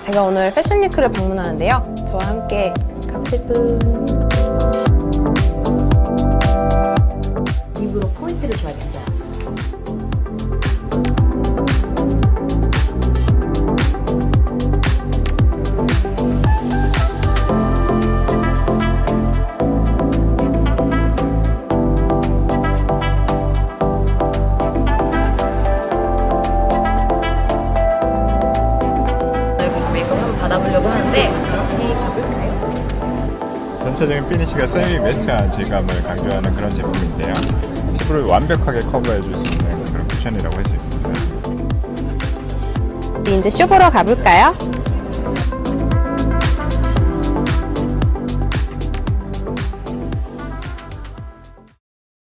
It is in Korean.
제가 오늘 패션위크를 방문하는데요. 저와 함께 가실 분. 입으로 포인트를 줘야겠어요. 받아보려고 하는데 같이 가볼까요? 전체적인 피니쉬가 세미 매트한 질감을 강조하는 그런 제품인데요. 피부를 완벽하게 커버해줄 수 있는 그런 쿠션이라고 할 수 있습니다. 이제 쇼 보러 가볼까요?